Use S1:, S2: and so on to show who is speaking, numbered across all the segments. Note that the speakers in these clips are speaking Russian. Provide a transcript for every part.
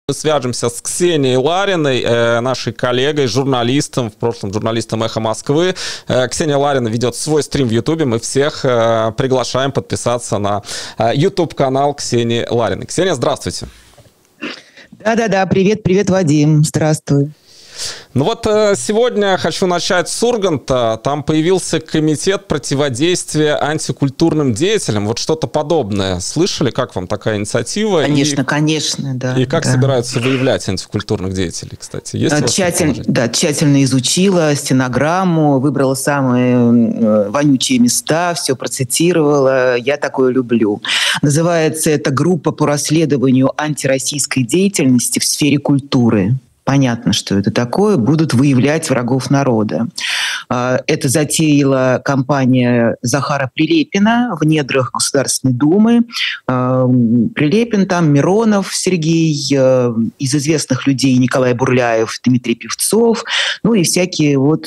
S1: Мы свяжемся с Ксенией Лариной, нашей коллегой, журналистом, в прошлом журналистом «Эхо Москвы». Ксения Ларина ведет свой стрим в Ютубе. Мы всех приглашаем подписаться на YouTube-канал Ксении Лариной. Ксения, здравствуйте.
S2: Да-да-да, привет, Вадим, здравствуй.
S1: Ну вот сегодня хочу начать с Урганта. Там появился комитет противодействия антикультурным деятелям. Вот что-то подобное. Слышали, как вам такая инициатива?
S2: Конечно, да.
S1: И как собираются выявлять антикультурных деятелей, кстати? Есть
S2: тщательно изучила стенограмму, выбрала самые вонючие места, все процитировала. Я такое люблю. Называется это «Группа по расследованию антироссийской деятельности в сфере культуры». Понятно, что это такое. Будут выявлять врагов народа. Это затеяла компания Захара Прилепина в недрах Государственной Думы. Прилепин там, Миронов Сергей, из известных людей Николай Бурляев, Дмитрий Певцов, ну и всякие вот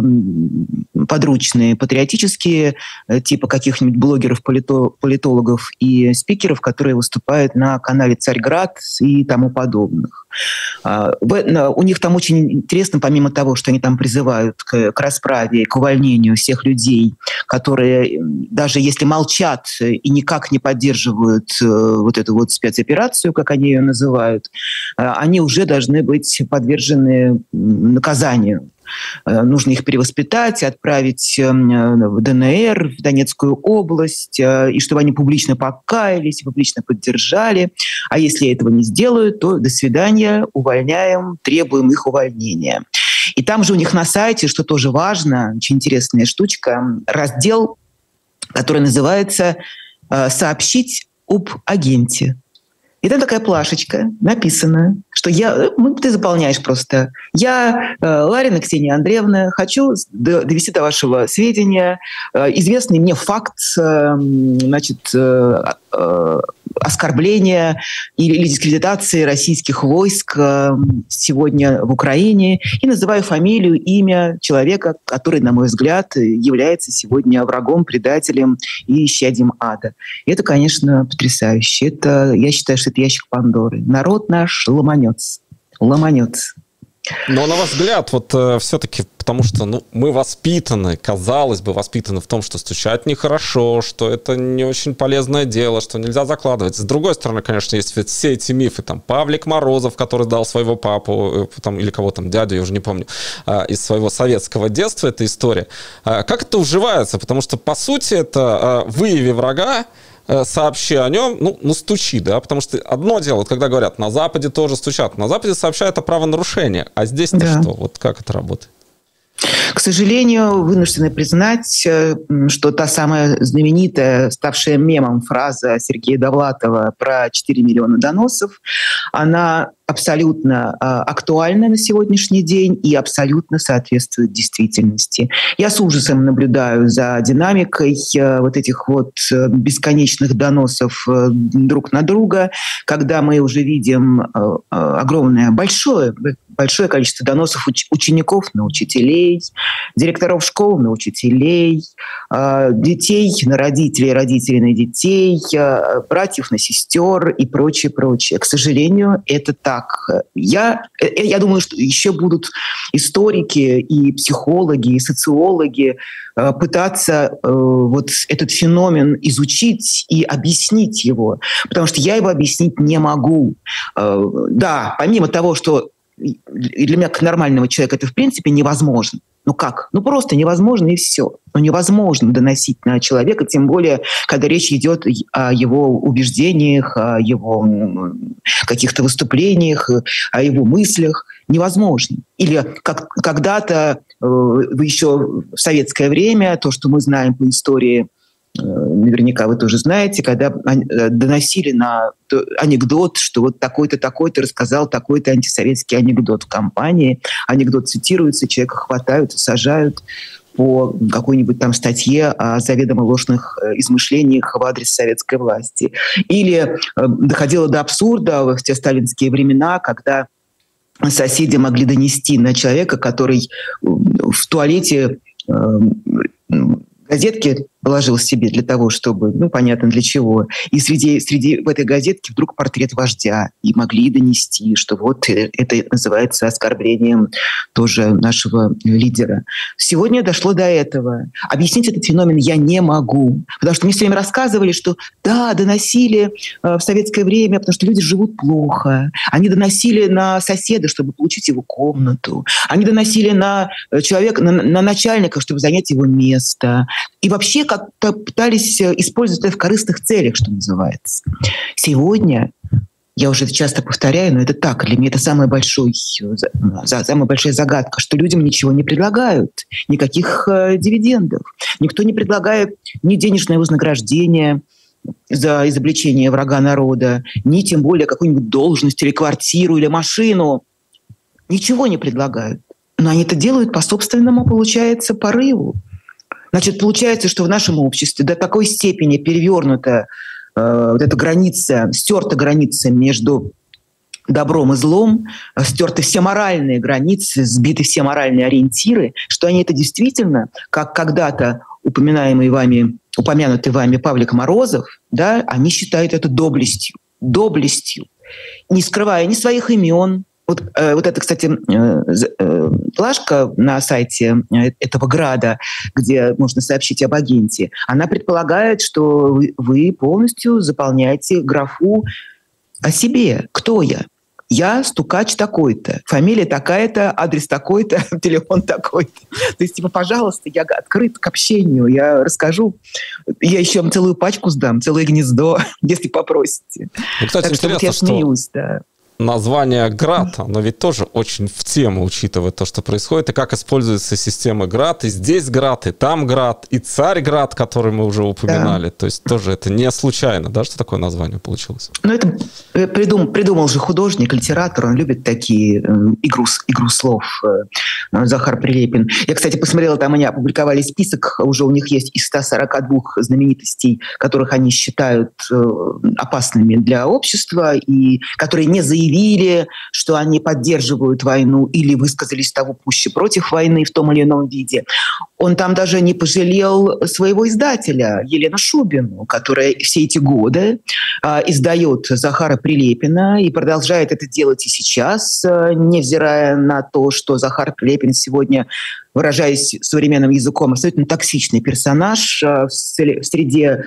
S2: подручные патриотические, типа каких-нибудь блогеров, политологов и спикеров, которые выступают на канале «Царьград» и тому подобных. У них там очень интересно, помимо того, что они там призывают к расправе, к увольнению всех людей, которые даже если молчат и никак не поддерживают вот эту вот спецоперацию, как они ее называют, они уже должны быть подвержены наказанию. Нужно их перевоспитать, отправить в ДНР, в Донецкую область, и чтобы они публично покаялись, публично поддержали. А если этого не сделают, то до свидания, увольняем, требуем их увольнения. И там же у них на сайте, что тоже важно, очень интересная штучка, раздел, который называется «Сообщить об агенте». И там такая плашечка, написано, что ты заполняешь просто. Я, Ларина Ксения Андреевна, хочу довести до вашего сведения известный мне факт, оскорбления или дискредитации российских войск сегодня в Украине, и называю фамилию, имя человека, который, на мой взгляд, является сегодня врагом, предателем и исчадием ада. И это, конечно, потрясающе. Я считаю, что это ящик Пандоры. Народ наш ломанется.
S1: Но на ваш взгляд, вот все-таки, потому что мы воспитаны, казалось бы, воспитаны в том, что стучать нехорошо, что это не очень полезное дело, что нельзя закладывать. С другой стороны, конечно, есть ведь все эти мифы. Там Павлик Морозов, который дал своего папу, там, или кого там, дядю, я уже не помню, из своего советского детства, эта история. Как это уживается? Потому что, по сути, это выяви врага, сообщи о нем, стучи, да, потому что одно дело, вот когда говорят, на Западе тоже стучат, на Западе сообщают о правонарушениях, а здесь-то
S2: да.
S1: Что? Вот как это работает?
S2: К сожалению, вынуждены признать, что та самая знаменитая, ставшая мемом фраза Сергея Довлатова про 4 миллиона доносов, она абсолютно актуальна на сегодняшний день и абсолютно соответствует действительности. Я с ужасом наблюдаю за динамикой вот этих вот бесконечных доносов друг на друга, когда мы уже видим огромное, большое количество доносов учеников на учителей, директоров школ на учителей, детей на родителей, родителей на детей, братьев на сестер и прочее. К сожалению, это так. Я думаю, что еще будут историки и психологи, и социологи пытаться вот этот феномен изучить и объяснить его, потому что я его объяснить не могу. Да, помимо того, что для меня, как нормального человека, это в принципе невозможно. Как? Просто невозможно, и все. Невозможно доносить на человека, тем более, когда речь идет о его убеждениях, о его каких-то выступлениях, о его мыслях. Невозможно. Или как когда-то, еще в советское время, то, что мы знаем по истории, наверняка вы тоже знаете, когда доносили на анекдот, что вот такой-то рассказал такой-то антисоветский анекдот в компании. Анекдот цитируется, человека хватают и сажают по какой-нибудь там статье о заведомо ложных измышлениях в адрес советской власти. Или доходило до абсурда в те сталинские времена, когда соседи могли донести на человека, который в туалете газетки положил себе для того, чтобы, понятно для чего. И среди в этой газетке вдруг портрет вождя. И могли донести, что вот это называется оскорблением тоже нашего лидера. Сегодня дошло до этого. Объяснить этот феномен я не могу. Потому что мне все время рассказывали, что да, доносили в советское время, потому что люди живут плохо. Они доносили на соседа, чтобы получить его комнату. Они доносили на человека, на начальника, чтобы занять его место. И вообще как-то пытались использовать это в корыстных целях, что называется. Сегодня, я уже это часто повторяю, но это так, для меня это самая большая загадка, что людям ничего не предлагают, никаких дивидендов. Никто не предлагает ни денежное вознаграждение за изобличение врага народа, ни тем более какую-нибудь должность или квартиру или машину. Ничего не предлагают. Но они это делают по собственному, получается, порыву. Значит, получается, что в нашем обществе до такой степени перевернута вот эта граница, стерта граница между добром и злом, стерты все моральные границы, сбиты все моральные ориентиры, что они это действительно, как когда-то упомянутый вами Павлик Морозов, да, они считают это доблестью, не скрывая ни своих имен. Вот это, кстати, плашка на сайте этого града, где можно сообщить об агенте, она предполагает, что вы полностью заполняете графу о себе. Кто я? Я стукач такой-то, фамилия такая-то, адрес такой-то, телефон такой-то. То есть, пожалуйста, я открыт к общению, я расскажу. Я еще вам целую пачку сдам, целое гнездо, если попросите.
S1: Ну, кстати, так интересно,
S2: я смеюсь, да.
S1: Название «Град», оно ведь тоже очень в тему, учитывая то, что происходит, и как используется система «Град», и здесь «Град», и там «Град», и «Царь-Град», который мы уже упоминали. Да. То есть тоже это не случайно, да, что такое название получилось?
S2: Ну, это придумал же художник, литератор, он любит такие игру слов, Захар Прилепин. Я, кстати, посмотрела, там они опубликовали список, уже у них есть из 142 знаменитостей, которых они считают опасными для общества, и которые не заявили, что они поддерживают войну или высказались того пуще против войны в том или ином виде. Он там даже не пожалел своего издателя, Елену Шубину, которая все эти годы издает Захара Прилепина и продолжает это делать и сейчас, невзирая на то, что Захар Прилепин сегодня, выражаясь современным языком, абсолютно токсичный персонаж в среде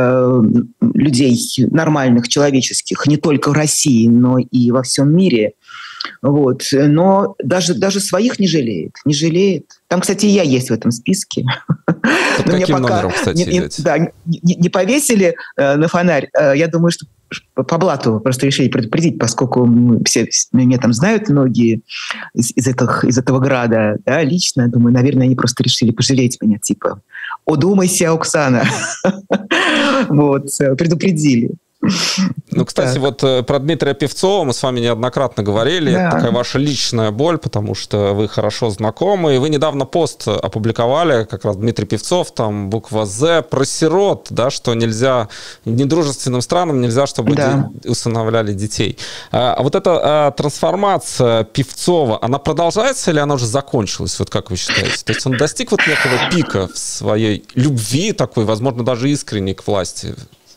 S2: людей нормальных, человеческих, не только в России, но и во всем мире. Вот. Но даже своих не жалеет. Там, кстати, я есть в этом списке.
S1: Под каким номером, кстати,
S2: не повесили на фонарь. Я думаю, что по блату просто решили предупредить, поскольку меня там знают многие из этого града, да, лично. Думаю, наверное, они просто решили пожалеть меня, типа, «Одумайся, Оксана». Вот, предупредили.
S1: Ну, кстати, вот про Дмитрия Певцова мы с вами неоднократно говорили. Да. Это такая ваша личная боль, потому что вы хорошо знакомы. И вы недавно пост опубликовали, как раз Дмитрий Певцов, там буква «З», про сирот, да, что нельзя, недружественным странам нельзя, чтобы усыновляли детей. А вот эта трансформация Певцова, она продолжается или она уже закончилась, вот как вы считаете? То есть он достиг вот некого пика в своей любви такой, возможно, даже искренней к власти?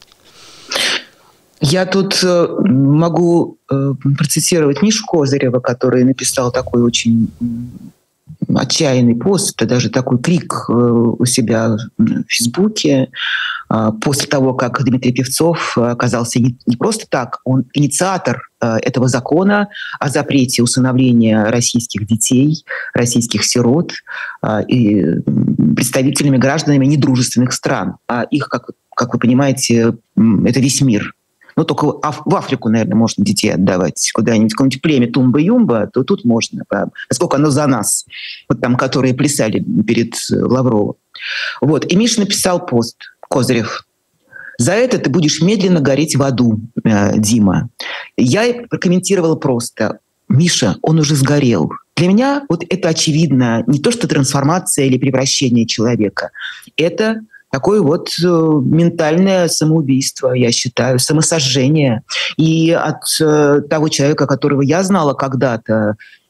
S2: Я тут могу процитировать Мишу Козырева, который написал такой очень отчаянный пост, даже такой крик у себя в Фейсбуке, после того, как Дмитрий Певцов оказался не просто так, он инициатор этого закона о запрете усыновления российских детей, российских сирот и представителями, гражданами недружественных стран. А их, как вы понимаете, это весь мир. Ну, только в Африку, наверное, можно детей отдавать куда-нибудь, какое-нибудь племя Тумба-Юмба, то тут можно, поскольку оно за нас, вот там, которые плясали перед Лавровым. Вот, и Миша написал пост, Козырев: «За это ты будешь медленно гореть в аду, Дима». Я прокомментировала просто: Миша, он уже сгорел. Для меня вот это очевидно, не то что трансформация или превращение человека, это такое вот ментальное самоубийство, я считаю, самосожжение. И от того человека, которого я знала когда-то,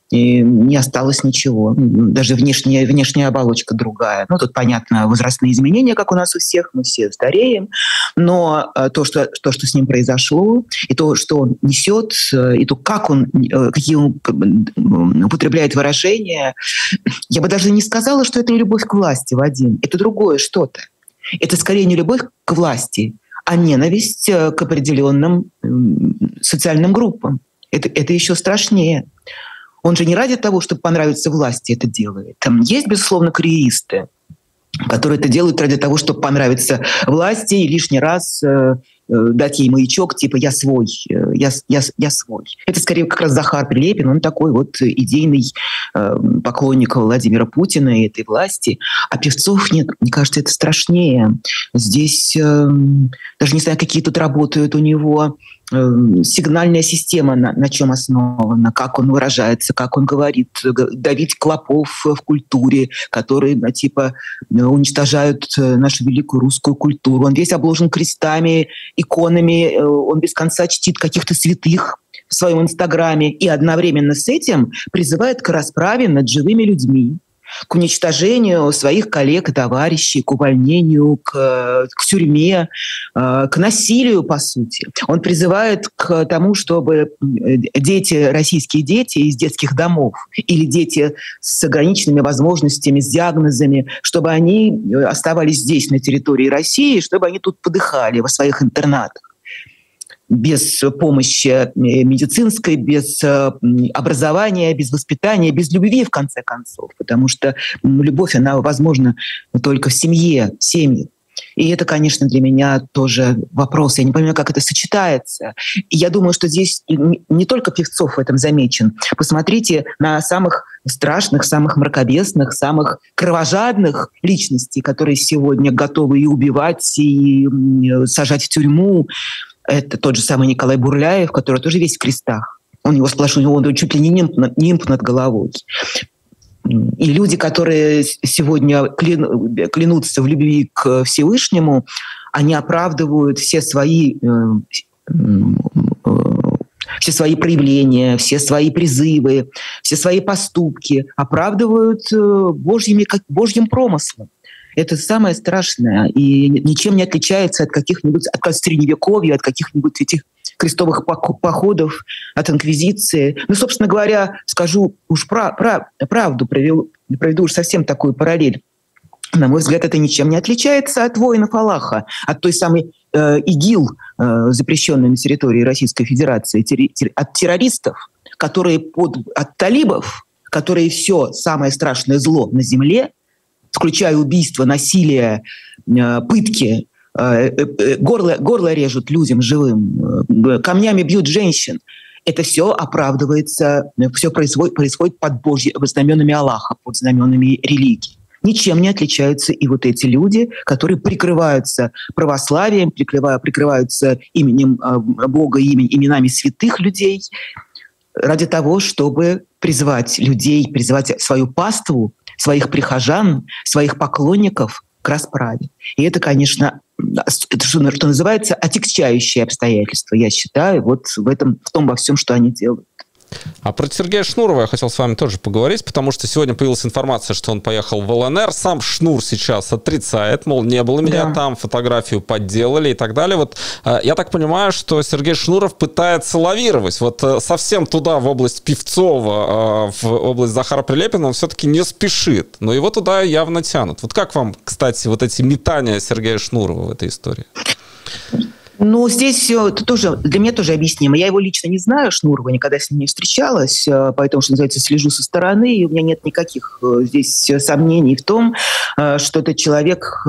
S2: и не осталось ничего. Даже внешняя оболочка другая. Ну, тут, понятно, возрастные изменения, как у нас у всех, мы все стареем, но то, что с ним произошло, и то, что он несет, и то, какие он употребляет выражения, я бы даже не сказала, что это не любовь к власти, Вадим. Это другое что-то. Это скорее не любовь к власти, а ненависть к определенным социальным группам. Это еще страшнее. Он же не ради того, чтобы понравиться власти, это делает. Там есть, безусловно, карьеристы, которые это делают ради того, чтобы понравиться власти и лишний раз дать ей маячок, типа «я свой, я свой». Это скорее как раз Захар Прилепин, он такой вот идейный поклонник Владимира Путина и этой власти. А Певцов нет, мне кажется, это страшнее. Здесь даже не знаю, какие тут работают у него сигнальная система, на чем основана, как он выражается, как он говорит, давить клопов в культуре, которые типа уничтожают нашу великую русскую культуру. Он весь обложен крестами, иконами, он без конца чтит каких-то святых в своем инстаграме и одновременно с этим призывает к расправе над живыми людьми, к уничтожению своих коллег и товарищей, к увольнению, к тюрьме, к насилию, по сути. Он призывает к тому, чтобы российские дети из детских домов или дети с ограниченными возможностями, с диагнозами, чтобы они оставались здесь, на территории России, чтобы они тут подыхали во своих интернатах. Без помощи медицинской, без образования, без воспитания, без любви, в конце концов. Потому что любовь, она возможна только в семье, в семье. И это, конечно, для меня тоже вопрос. Я не понимаю, как это сочетается. И я думаю, что здесь не только Певцов в этом замечен. Посмотрите на самых страшных, самых мракобесных, самых кровожадных личностей, которые сегодня готовы и убивать, и сажать в тюрьму. Это тот же самый Николай Бурляев, который тоже весь в крестах. Он его сплошной, он чуть ли не нимб над головой. И люди, которые сегодня клянутся в любви к Всевышнему, они оправдывают все свои проявления, все свои призывы, все свои поступки, оправдывают Божьим промыслом. Это самое страшное и ничем не отличается от каких-нибудь от Средневековья, от каких-нибудь этих крестовых походов, от инквизиции. Ну, собственно говоря, скажу уж правду, проведу уж совсем такую параллель. На мой взгляд, это ничем не отличается от воинов Аллаха, от той самой ИГИЛ, запрещенной на территории Российской Федерации, от террористов, которые от талибов, которые все самое страшное зло на земле, включая убийства, насилие, пытки, горло режут людям живым, камнями бьют женщин. Это все оправдывается, все происходит под знаменами Аллаха, под знаменами религии. Ничем не отличаются и вот эти люди, которые прикрываются православием, прикрываются именем Бога, именами святых людей ради того, чтобы призвать людей, призвать свою паству, своих прихожан, своих поклонников к расправе. И это, конечно, это, что называется, отягчающие обстоятельства, я считаю, вот в том во всем, что они делают.
S1: А про Сергея Шнурова я хотел с вами тоже поговорить, потому что сегодня появилась информация, что он поехал в ЛНР. Сам Шнур сейчас отрицает, мол, не было меня там, фотографию подделали и так далее. Вот я так понимаю, что Сергей Шнуров пытается лавировать. Вот совсем туда, в область Певцова, в область Захара Прилепина он все-таки не спешит. Но его туда явно тянут. Вот как вам, кстати, вот эти метания Сергея Шнурова в этой истории?
S2: Ну, здесь все это тоже для меня тоже объяснимо. Я его лично не знаю, Шнурова, никогда с ним не встречалась, поэтому, что называется, слежу со стороны, и у меня нет никаких здесь сомнений в том, что этот человек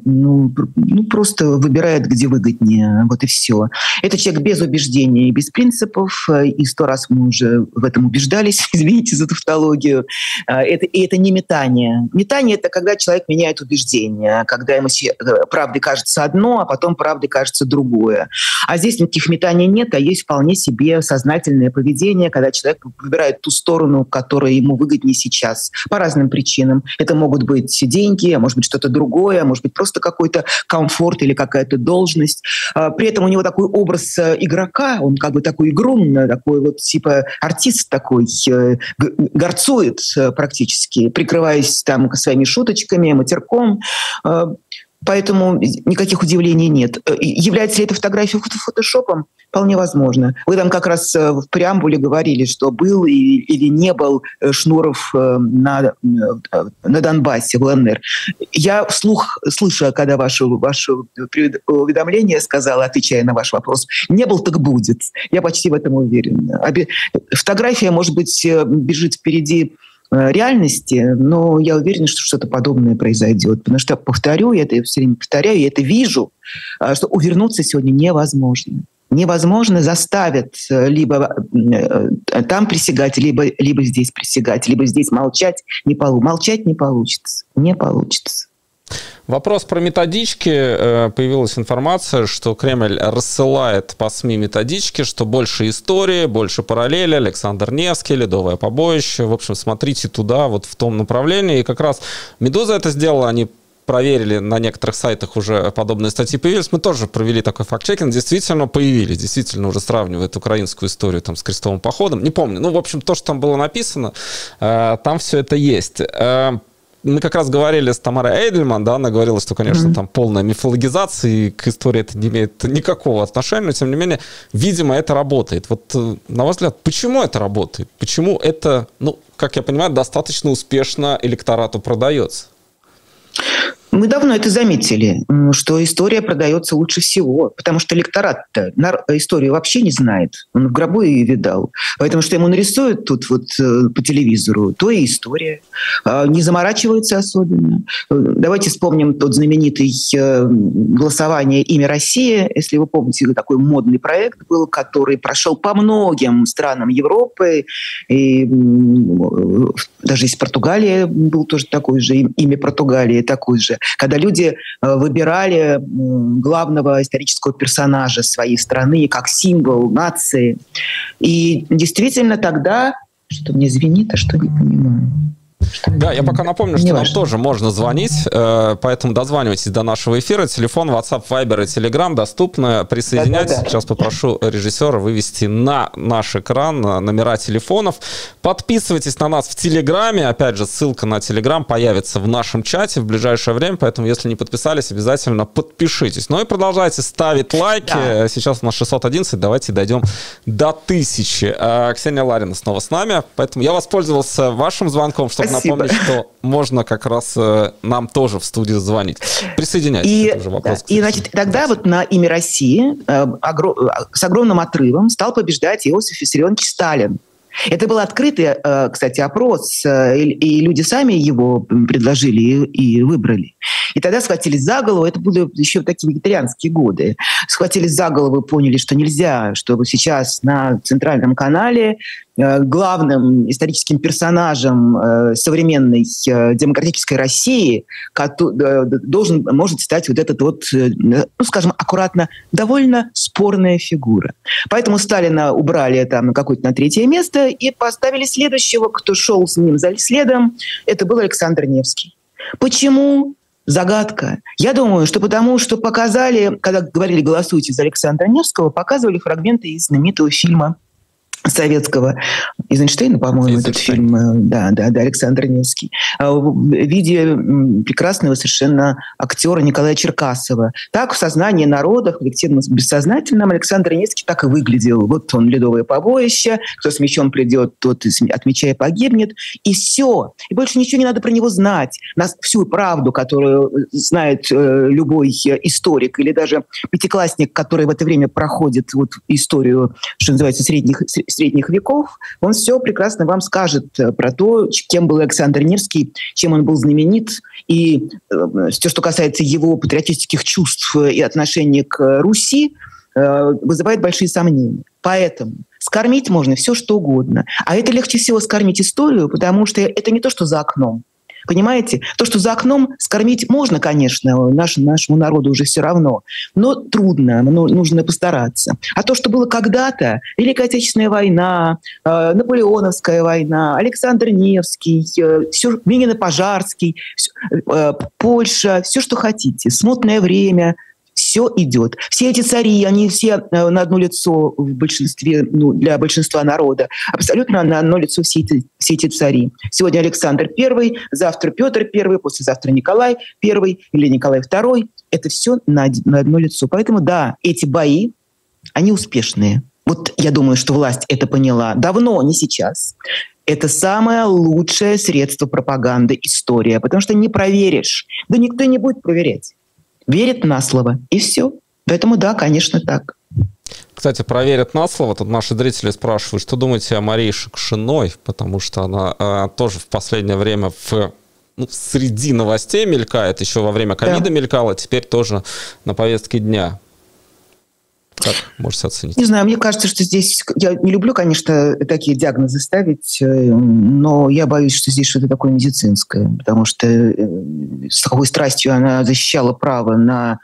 S2: просто выбирает, где выгоднее, вот и все. Это человек без убеждений, без принципов, и 100 раз мы уже в этом убеждались, извините за тавтологию. Это не метание. Метание – это когда человек меняет убеждения, когда ему правдой кажется одно, а потом правдой кажется другое. другое. А здесь никаких метаний нет, а есть вполне себе сознательное поведение, когда человек выбирает ту сторону, которая ему выгоднее сейчас, по разным причинам. Это могут быть деньги, а может быть что-то другое, а может быть просто какой-то комфорт или какая-то должность. При этом у него такой образ игрока, он как бы такой игрун, такой вот типа артист такой, горцует практически, прикрываясь там своими шуточками, матерком. Поэтому никаких удивлений нет. Является ли эта фотография фотошопом? Вполне возможно. Вы там как раз в преамбуле говорили, что был или не был Шнуров на Донбассе, в ЛНР. Я вслух, слыша, когда ваше уведомление сказала, отвечая на ваш вопрос, не был, так будет. Я почти в этом уверен. Фотография, может быть, бежит впереди реальности, но я уверена, что что-то подобное произойдет. Потому что, повторю, я это все время повторяю, я это вижу, что увернуться сегодня невозможно. Невозможно заставят либо там присягать, либо здесь присягать, либо здесь молчать. Молчать не получится. Не получится.
S1: Вопрос про методички. Появилась информация, что Кремль рассылает по СМИ методички, что больше истории, больше параллели, Александр Невский, Ледовое побоище. В общем, смотрите туда, вот в том направлении. И как раз «Медуза» это сделала, они проверили, на некоторых сайтах уже подобные статьи появились. Мы тоже провели такой факт-чекинг. Действительно появились. Действительно уже сравнивают украинскую историю там, с крестовым походом. Не помню. Ну, в общем, то, что там было написано, там все это есть. Мы как раз говорили с Тамарой Эйдельман, да, она говорила, что, конечно, там полная мифологизация, и к истории это не имеет никакого отношения, но, тем не менее, видимо, это работает. Вот, на ваш взгляд, почему это работает? Почему это, ну, как я понимаю, достаточно успешно электорату продается?
S2: Мы давно это заметили, что история продается лучше всего, потому что электорат-то историю вообще не знает. Он в гробу ее видал. Поэтому что ему нарисуют тут вот по телевизору, то и история. Не заморачивается особенно. Давайте вспомним тот знаменитый голосование «Имя Россия». Если вы помните, такой модный проект был, который прошел по многим странам Европы. И даже из Португалии был тоже такой же, «Имя Португалии» такой же. Когда люди выбирали главного исторического персонажа своей страны как символ нации. И действительно тогда... Что мне звенит, а что не понимаю.
S1: Да, я пока напомню, что нам тоже можно звонить, поэтому дозванивайтесь до нашего эфира. Телефон, WhatsApp, Viber и Telegram доступны. Присоединяйтесь. Да. Сейчас попрошу режиссера вывести на наш экран номера телефонов. Подписывайтесь на нас в Телеграме. Опять же, ссылка на Телеграм появится в нашем чате в ближайшее время, поэтому, если не подписались, обязательно подпишитесь. Ну и продолжайте ставить лайки. Да. Сейчас у нас 611, давайте дойдем до 1000. Ксения Ларина снова с нами, поэтому я воспользовался вашим звонком, чтобы напомнить, что можно как раз нам тоже в студию звонить. Присоединяйтесь. Это уже вопрос,
S2: и значит, тогда вот на «Имя России» с огромным отрывом стал побеждать Иосиф Виссарионович Сталин. Это был открытый, кстати, опрос, и люди сами его предложили и выбрали. И тогда схватились за голову, это были еще такие вегетарианские годы, схватились за голову и поняли, что нельзя, чтобы сейчас на центральном канале главным историческим персонажем современной демократической России может стать вот этот вот, ну, скажем, аккуратно, довольно спорная фигура. Поэтому Сталина убрали там на какое-то на третье место и поставили следующего, кто шел с ним за следом. Это был Александр Невский. Почему? Загадка. Я думаю, что потому, что показали, когда говорили «голосуйте за Александра Невского», показывали фрагменты из знаменитого фильма советского, Эйзенштейна, по-моему, этот фильм, да, Александр Невский, в виде прекрасного совершенно актера Николая Черкасова. Так в сознании народа, в коллективном бессознательном Александр Невский так и выглядел. Вот он, «Ледовое побоище», кто с мечом придет, тот от меча и погибнет, и все. И больше ничего не надо про него знать. Всю правду, которую знает любой историк или даже пятиклассник, который в это время проходит вот историю, что называется, средних веков, он все прекрасно вам скажет про то, кем был Александр Невский, чем он был знаменит, и все, что касается его патриотических чувств и отношения к Руси, вызывает большие сомнения. Поэтому скормить можно все, что угодно. А это легче всего скормить историю, потому что это не то, что за окном. Понимаете? То, что за окном скормить можно, конечно, нашему народу уже все равно, но трудно, нужно постараться. А то, что было когда-то, Великая Отечественная война, Наполеоновская война, Александр Невский, Минино-Пожарский, Польша, все, что хотите, смутное время, все идет. Все эти цари, они все на одно лицо в большинстве, для большинства народа. Абсолютно на одно лицо все эти цари. Сегодня Александр I, завтра Петр I, послезавтра Николай I или Николай II. Это все на одно лицо. Поэтому, да, эти бои, они успешные. Вот я думаю, что власть это поняла давно, не сейчас. Это самое лучшее средство пропаганды — история, потому что не проверишь. Да никто не будет проверять. Верит на слово, и все. Поэтому да, конечно, так.
S1: Кстати, проверят на слово. Тут наши зрители спрашивают, что думаете о Марии Шукшиной, потому что она тоже в последнее время среди новостей мелькает, еще во время ковида мелькала, теперь тоже на повестке дня. Как можете оценить?
S2: Не знаю, мне кажется, что здесь... Я не люблю, конечно, такие диагнозы ставить, но я боюсь, что здесь что-то такое медицинское, потому что с какой страстью она защищала право на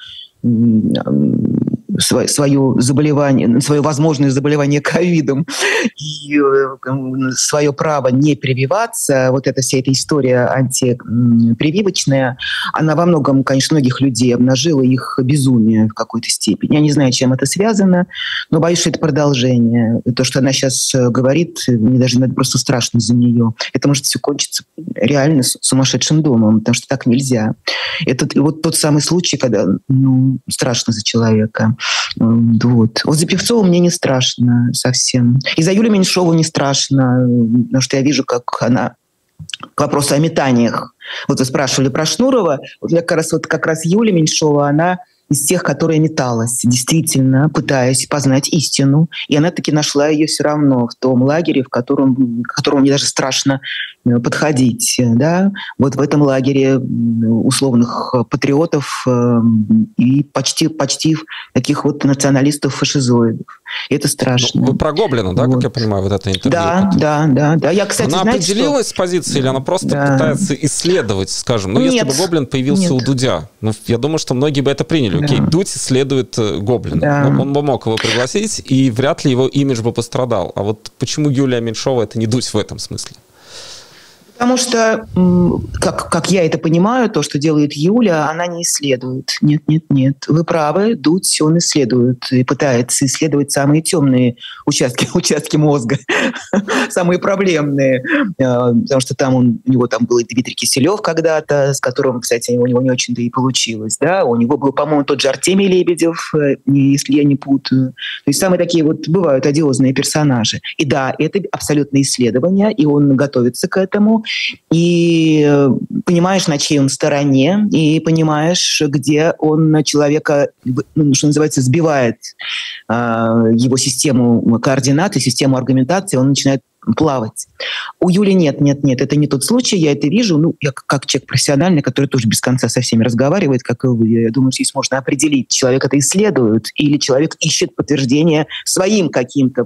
S2: свое заболевание, свое возможное заболевание ковидом и свое право не прививаться, вот эта вся эта история антипрививочная, она во многом, конечно, многих людей обнажила их безумие в какой-то степени. Я не знаю, чем это связано, но боюсь, что это продолжение. То, что она сейчас говорит, мне даже иногда просто страшно за нее. Это может все кончиться реально сумасшедшим домом, потому что так нельзя. Это вот тот самый случай, когда страшно за человека. Вот за Певцову мне не страшно совсем. И за Юлию Меньшову не страшно, потому что я вижу, как она... К вопросу о метаниях. Вот вы спрашивали про Шнурова. Вот как раз Юлия Меньшова, она из тех, которая металась, действительно, пытаясь познать истину. И она таки нашла ее все равно в том лагере, к которому мне даже страшно подходить. Да? Вот в этом лагере условных патриотов и почти таких вот националистов-фашизоидов. И это страшно.
S1: Вы про Гоблина, да, как я понимаю, вот это интервью?
S2: Да. Я, кстати,
S1: она определилась с позицией или она просто пытается исследовать, скажем? Если бы Гоблин появился у Дудя, я думаю, что многие бы это приняли. Окей, Дудь исследует Гоблина. Но он бы мог его пригласить, и вряд ли его имидж бы пострадал. А вот почему Юлия Меньшова — это не Дудь в этом смысле?
S2: Потому что, как я это понимаю, то, что делает Юля, она не исследует. Нет. Вы правы, Дудь, он исследует и пытается исследовать самые темные участки мозга, самые проблемные. Потому что у него был и Дмитрий Киселев когда-то, с которым, кстати, у него не очень-то и получилось. Да? У него был, по-моему, тот же Артемий Лебедев, если я не путаю. То есть самые такие вот бывают одиозные персонажи. И да, это абсолютно исследование, и он готовится к этому. И понимаешь, на чьей он стороне, и понимаешь, где он человека, что называется, сбивает его систему координат и систему аргументации, он начинает плавать. У Юли нет, это не тот случай, я это вижу, я как человек профессиональный, который тоже без конца со всеми разговаривает, как и вы, я думаю, здесь можно определить, человек это исследует или человек ищет подтверждение своим каким-то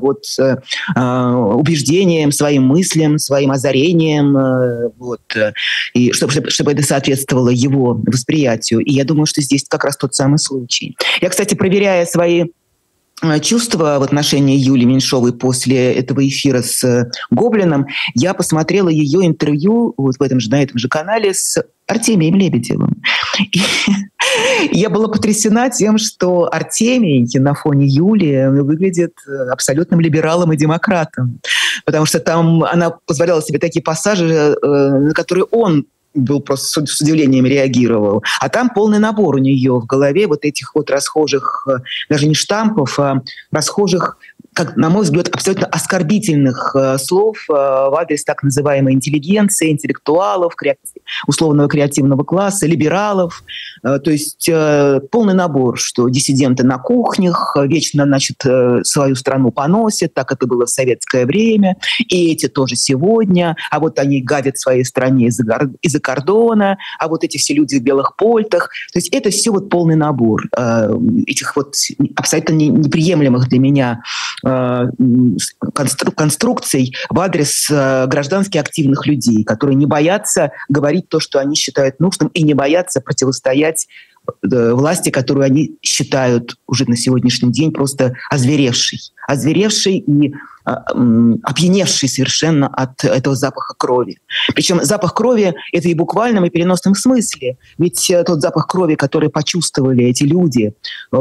S2: убеждениям, своим мыслям, своим озарениям, и чтобы это соответствовало его восприятию. И я думаю, что здесь как раз тот самый случай. Я, кстати, проверяя свои чувства в отношении Юлии Меньшовой после этого эфира с Гоблином, я посмотрела ее интервью на этом же канале с Артемием Лебедевым. И я была потрясена тем, что Артемий на фоне Юлии выглядит абсолютным либералом и демократом. Потому что там она позволяла себе такие пассажи, на которые он был просто с удивлением реагировал. А там полный набор у нее в голове вот этих вот расхожих, даже не штампов, а расхожих, как, на мой взгляд, абсолютно оскорбительных слов в адрес так называемой интеллигенции, интеллектуалов, условного креативного класса, либералов. То есть полный набор, что диссиденты на кухнях вечно, свою страну поносят, так это было в советское время, и эти тоже сегодня, а вот они гадят своей стране из-за кордона, а вот эти все люди в белых польтах. То есть это все полный набор этих абсолютно неприемлемых для меня конструкций в адрес граждански активных людей, которые не боятся говорить то, что они считают нужным, и не боятся противостоять власти, которую они считают уже на сегодняшний день просто озверевшей и опьяневший совершенно от этого запаха крови. Причем запах крови – это и в буквальном, и переносном смысле. Ведь тот запах крови, который почувствовали эти люди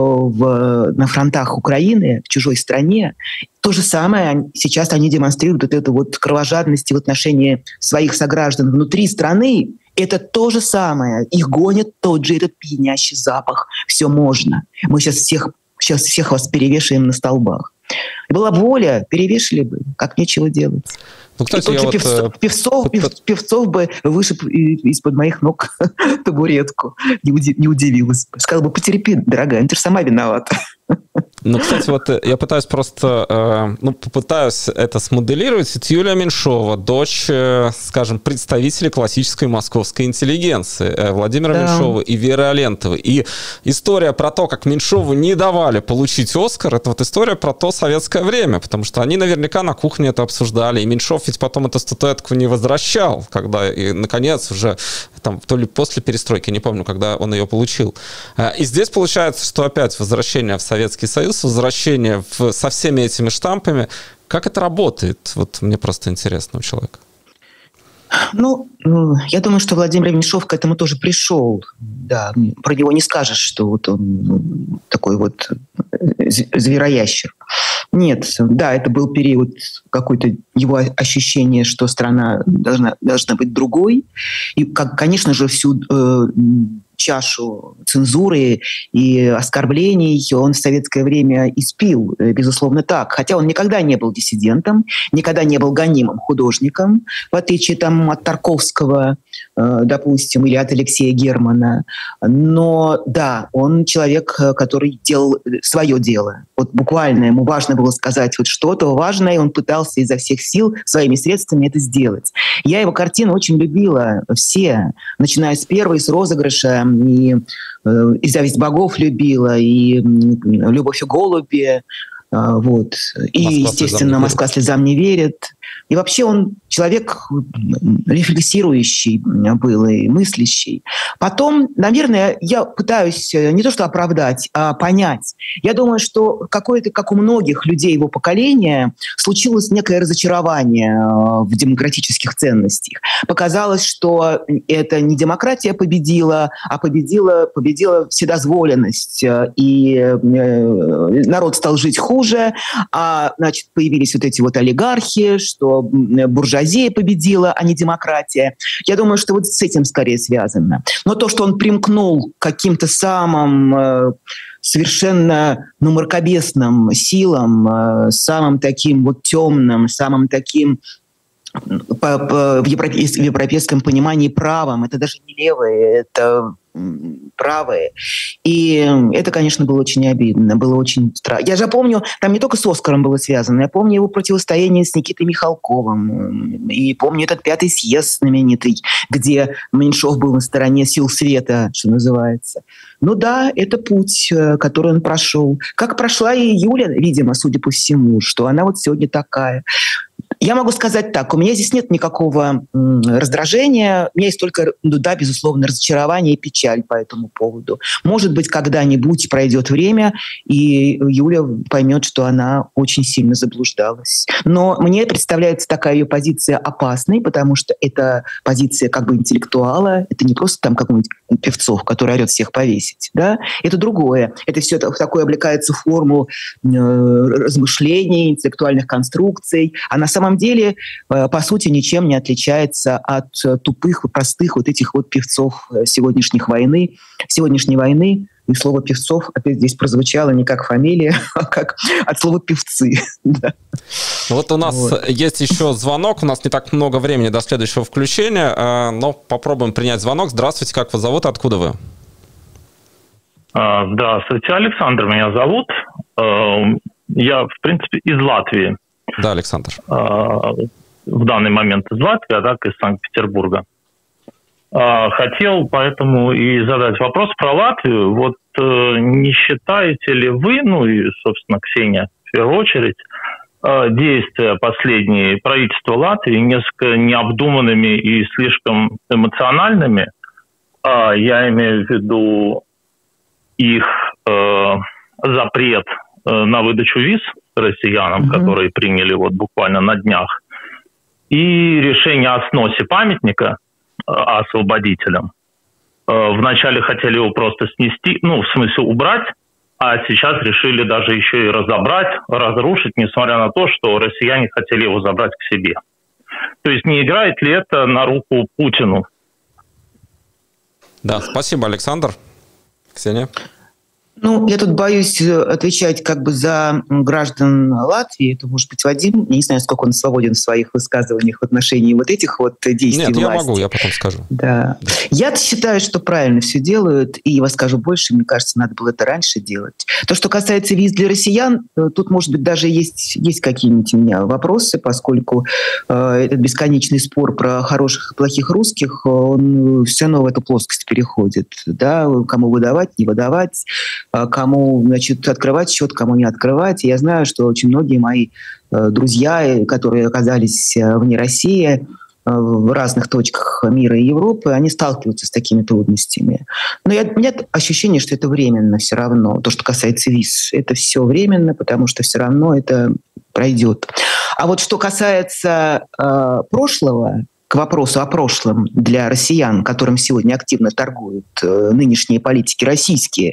S2: на фронтах Украины, в чужой стране, то же самое сейчас они демонстрируют вот эту вот кровожадность в отношении своих сограждан внутри страны. Это то же самое. Их гонит тот же этот пьянящий запах. Все можно. Мы сейчас всех вас перевешаем на столбах. Была воля, перевешали бы, как нечего делать. Ну, кстати, я Певцов бы вышиб из-под моих ног табуретку. Не удивилась. Сказала бы, потерпи, дорогая, ты же сама виновата.
S1: Ну, кстати, вот я пытаюсь просто, попытаюсь это смоделировать. Это Юлия Меньшова, дочь, скажем, представителей классической московской интеллигенции Владимира Меньшова и Веры Алентовой. И история про то, как Меньшову не давали получить «Оскар», это вот история про то советское время, потому что они наверняка на кухне это обсуждали, и Меньшов ведь потом эту статуэтку не возвращал, когда, и, наконец, уже там, то ли после перестройки, не помню, когда он ее получил. И здесь получается, что опять возвращение в Советский Союз, возвращение со всеми этими штампами. Как это работает? Вот мне просто интересно у человека.
S2: Ну, я думаю, что Владимир Меньшов к этому тоже пришел. Да, про него не скажешь, что вот он такой вот звероящер. Нет, да, это был период какой-то его ощущения, что страна должна быть другой. И, конечно же, всю чашу цензуры и оскорблений он в советское время испил, безусловно, так. Хотя он никогда не был диссидентом, никогда не был гонимым художником, в отличие там, от Тарковского, допустим, или от Алексея Германа. Но да, он человек, который делал свое дело. Вот буквально ему важно было сказать вот что-то важное, и он пытался изо всех сил своими средствами это сделать. Я его картины очень любила, все, начиная с первой, с розыгрыша, и «Зависть богов» любила, и «Любовь и голуби», вот. И, естественно, «Москва слезам не верит». И вообще он человек рефлексирующий был и мыслящий. Потом, наверное, я пытаюсь не то что оправдать, а понять. Я думаю, что какое-то, как у многих людей его поколения, случилось некое разочарование в демократических ценностях. Показалось, что это не демократия победила, а победила вседозволенность. И народ стал жить хуже, а, значит, появились вот эти вот олигархи, что буржуазия победила, а не демократия. Я думаю, что вот с этим скорее связано. Но то, что он примкнул к каким-то самым совершенно мракобесным силам, самым таким вот темным, самым таким в европейском понимании правым, это даже не левые, это правые. И это, конечно, было очень обидно, было очень страшно. Я же помню, там не только с «Оскаром» было связано, я помню его противостояние с Никитой Михалковым, и помню этот 5-й съезд знаменитый, где Меньшов был на стороне сил света, что называется. Ну да, это путь, который он прошел. Как прошла и Юля, видимо, судя по всему, что она вот сегодня такая. Я могу сказать так, у меня здесь нет никакого раздражения, у меня есть только, да, безусловно, разочарование и печаль по этому поводу. Может быть, когда-нибудь пройдет время, и Юля поймет, что она очень сильно заблуждалась. Но мне представляется такая ее позиция опасной, потому что это позиция как бы интеллектуала, это не просто там какой-нибудь Певцов, который орет всех повесить, да? Это другое. Это все такое облекается в форму размышлений, интеллектуальных конструкций, а на самом деле, по сути, ничем не отличается от тупых, простых вот этих вот певцов сегодняшней войны. И слово «певцов» опять здесь прозвучало не как фамилия, а как от слова «певцы».
S1: Вот у нас есть еще звонок, у нас не так много времени до следующего включения, но попробуем принять звонок. Здравствуйте, как вас зовут, откуда вы?
S3: Здравствуйте, Александр меня зовут. Я, в принципе, из Латвии.
S1: Да, Александр.
S3: В данный момент из Латвии, а так из Санкт-Петербурга. Хотел поэтому и задать вопрос про Латвию. Вот не считаете ли вы, ну и, собственно, Ксения, в первую очередь, действия последние правительства Латвии несколько необдуманными и слишком эмоциональными. Я имею в виду их запрет на выдачу виз россиянам, которые приняли вот буквально на днях, и решение о сносе памятника освободителям. Вначале хотели его просто снести, ну, в смысле убрать, а сейчас решили даже еще и разобрать, разрушить, несмотря на то, что россияне хотели его забрать к себе. То есть не играет ли это на руку Путину?
S1: Да, спасибо, Александр. Ксения?
S2: Ну, я тут боюсь отвечать как бы за граждан Латвии. Это может быть Вадим. Я не знаю, сколько он свободен в своих высказываниях в отношении вот этих вот действий власти.
S1: Нет, я могу, я потом скажу.
S2: Да. Я считаю, что правильно все делают. И я вас скажу больше, мне кажется, надо было это раньше делать. То, что касается виз для россиян, тут, может быть, даже есть какие-нибудь у меня вопросы, поскольку этот бесконечный спор про хороших и плохих русских, он все равно в эту плоскость переходит. Да? Кому выдавать, не выдавать, кому, значит, открывать счет, кому не открывать. И я знаю, что очень многие мои друзья, которые оказались вне России, в разных точках мира и Европы, они сталкиваются с такими трудностями. Но у меня ощущение, что это временно все равно. То, что касается виз, это все временно, потому что все равно это пройдет. А вот что касается прошлого, к вопросу о прошлом для россиян, которым сегодня активно торгуют нынешние политики российские,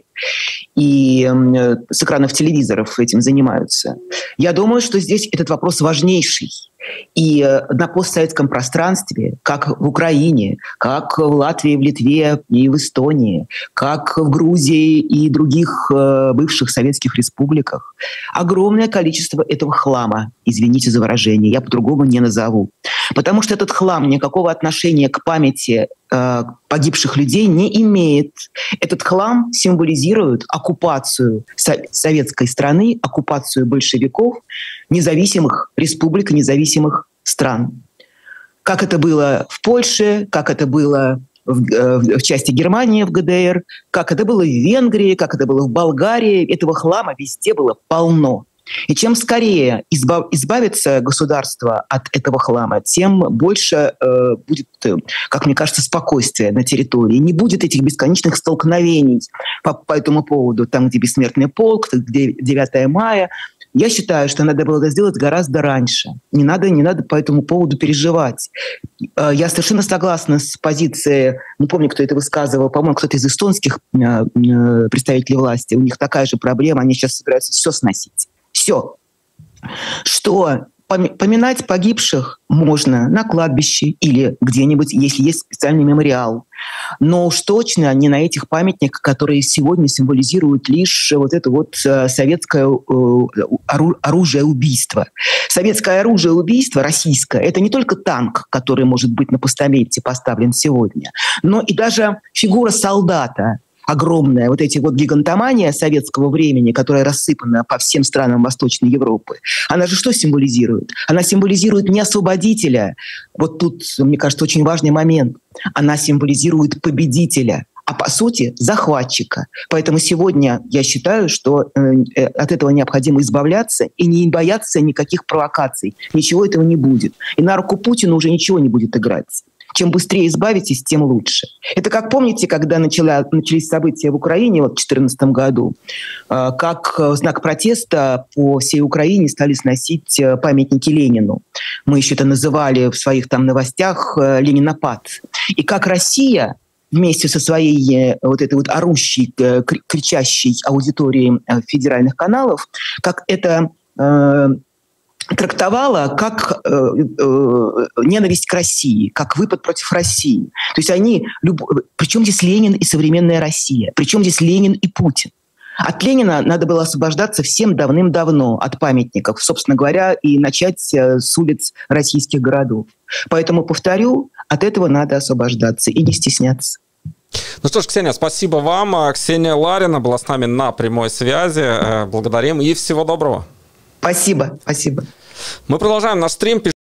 S2: и с экранов телевизоров этим занимаются. Я думаю, что здесь этот вопрос важнейший. И на постсоветском пространстве, как в Украине, как в Латвии, в Литве и в Эстонии, как в Грузии и других бывших советских республиках, огромное количество этого хлама, извините за выражение, я по-другому не назову. Потому что этот хлам никакого отношения к памяти погибших людей не имеет. Этот хлам символизирует оккупацию советской страны, оккупацию большевиков, независимых республик и независимых стран. Как это было в Польше, как это было в части Германии, в ГДР, как это было в Венгрии, как это было в Болгарии. Этого хлама везде было полно. И чем скорее избавится государство от этого хлама, тем больше будет, как мне кажется, спокойствия на территории. Не будет этих бесконечных столкновений по этому поводу, там, где Бессмертный полк, где 9 мая. Я считаю, что надо было это сделать гораздо раньше. Не надо по этому поводу переживать. Я совершенно согласна с позицией, не помню, кто это высказывал, по-моему, кто-то из эстонских представителей власти. У них такая же проблема, они сейчас собираются все сносить. Все. Что поминать погибших можно на кладбище или где-нибудь, если есть специальный мемориал. Но уж точно не на этих памятниках, которые сегодня символизируют лишь вот это вот советское оружие убийства. Советское оружие убийства, российское, это не только танк, который может быть на постаменте поставлен сегодня, но и даже фигура солдата, огромная, вот эти вот гигантомания советского времени, которая рассыпана по всем странам Восточной Европы, она же что символизирует? Она символизирует не освободителя. Вот тут, мне кажется, очень важный момент. Она символизирует победителя, а по сути захватчика. Поэтому сегодня я считаю, что от этого необходимо избавляться и не бояться никаких провокаций. Ничего этого не будет. И на руку Путину уже ничего не будет играть. Чем быстрее избавитесь, тем лучше. Это как помните, когда начались события в Украине в 2014 году, как знак протеста по всей Украине стали сносить памятники Ленину. Мы еще это называли в своих там новостях «Ленинопад». И как Россия вместе со своей вот этой вот орущей, кричащей аудиторией федеральных каналов, как это трактовала как ненависть к России, как выпад против России. То есть они... Причем здесь Ленин и современная Россия? Причем здесь Ленин и Путин? От Ленина надо было освобождаться всем давным-давно от памятников, собственно говоря, и начать с улиц российских городов. Поэтому, повторю, от этого надо освобождаться и не стесняться.
S1: Ну что ж, Ксения, спасибо вам. Ксения Ларина была с нами на прямой связи. Благодарим и всего доброго.
S2: Спасибо, спасибо.
S1: Мы продолжаем наш стрим.